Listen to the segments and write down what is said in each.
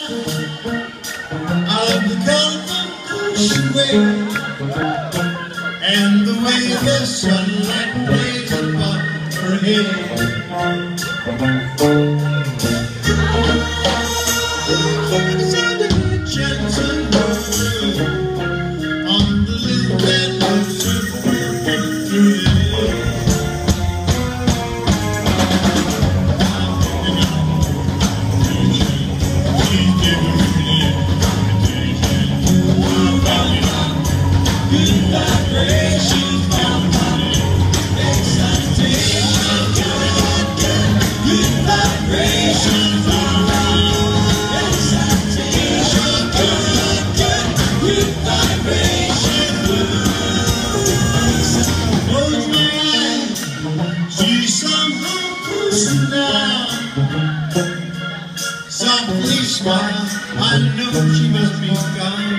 of the colorful ocean wave and the way the sunlight plays upon her head. It's under the gentle moon on the little bed of Humphrey. Good vibrations, excitation, good vibrations, excitation, good vibrations. Close my eyes, she's somehow pushing down. Softly smile, I know she must be gone.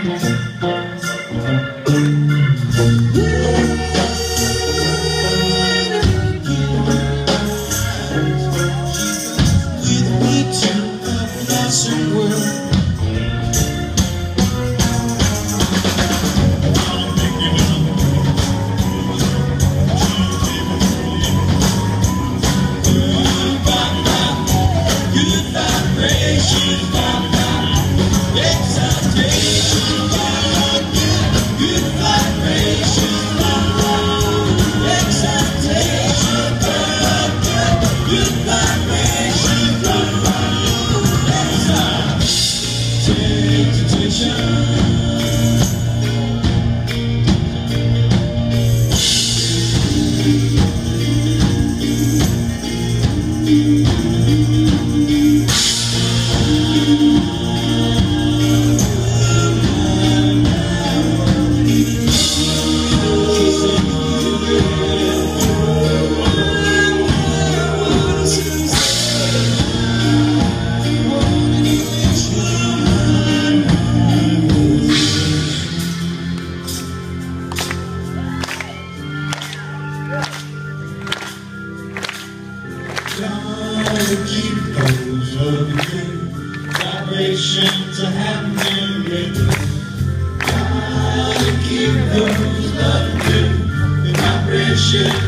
Gotta keep those loving vibrations happening with me. Gotta keep those loving vibrations.